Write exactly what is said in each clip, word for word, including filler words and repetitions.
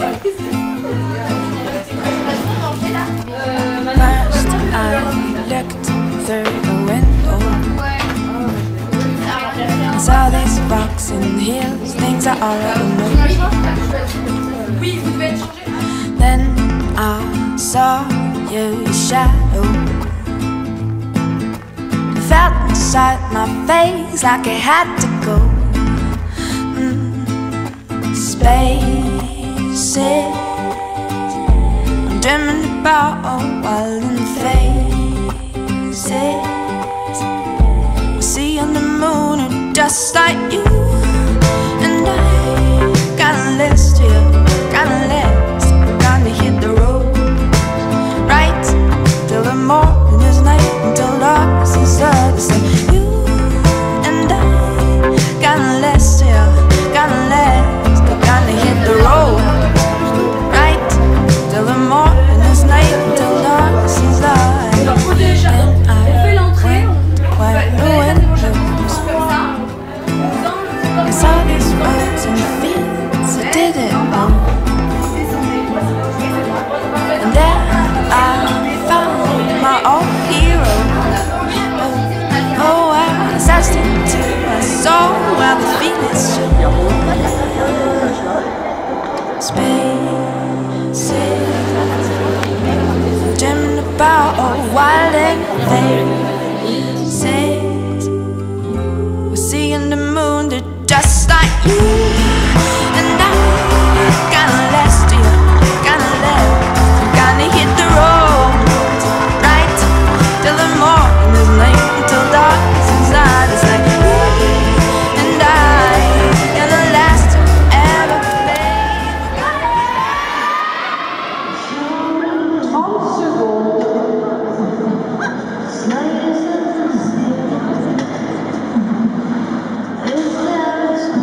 looked through the window, I saw these rocks and hills, things I already know. Then I saw your shadow, I felt inside my face like it had to go. mm. Spaces I'm dreaming about, wild and faces we see on the moon are just like you. And I got a list here, got a list, gonna hit the road right till the morning is night, until dark is inside. It's like you and I got a list here, got a list, gonna hit the road right till the morning is night, until dark is inside. Then I went where the windows, I saw these words and feelings I didn't know. And there I found my own hero. Oh, oh, I searched into my soul where the feelings show. Spaces dreaming about, oh, wild and faces we see in the moon, they're just like you. And I got a last year, got a left, gonna hit the road right till the morning is night, until dark is inside. It's like you and I, you're the last to ever play.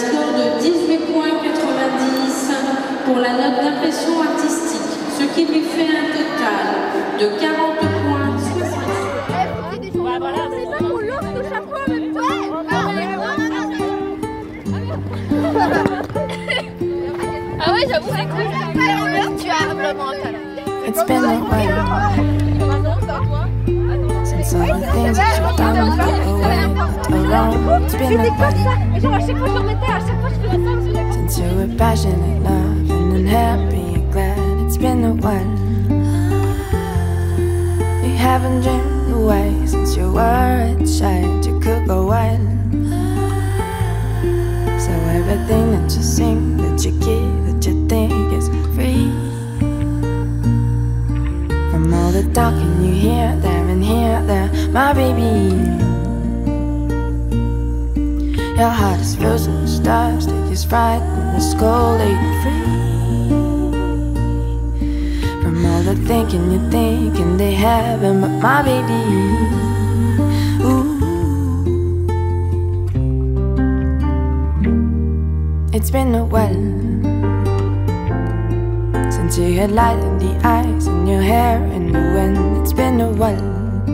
score de dix-huit virgule quatre-vingt-dix pour la note d'impression artistique, ce qui lui fait un total de quarante points soixante. Voilà, c'est ça qu'on lance le chapeau en même temps. Ah ouais, j'avoue, c'est cool. Tu as vraiment un talent. It's been a while since all the things that you've done go away alone. It's been a while since you were passionate, loving and happy and glad. It's been a while. You haven't dreamed away since you were a child. You could go wild. So everything that you sing, that you give, that you think is free. From all the talking you hear there and here there, my baby. Your heart is frozen to stars, that is frightened, it's cold, ain't free. From all the thinking you thinking they haven't, but my baby. Ooh. It's been a while since you had light in the eyes and your hair in the wind. It's been a while.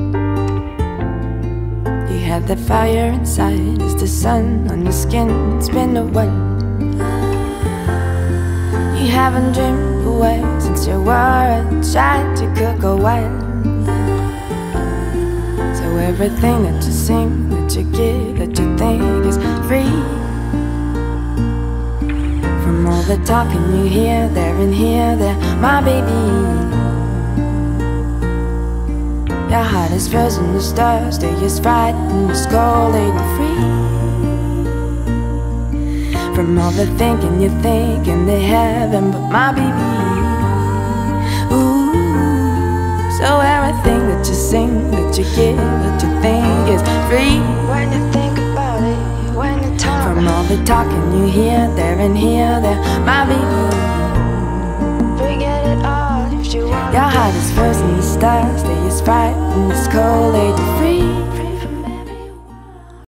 You have that fire inside, it's the sun on your skin. It's been a while. You haven't dreamed away since you were a child. You could go wild. So everything that you sing, that you give, that you think is free. From all the talking you hear there and here there, my baby. Your heart is frozen to stars, day is frightened, it's cold, ain't free. From all the thinking you thinking they haven't, but my baby. Ooh. So everything that you sing, that you give, that you think is free. When you think about it, when you talk. From all the talking you hear there and here there, my baby. Forget it all if you want. Your heart is frozen to stars, day is frightened, it's cold, ain't free.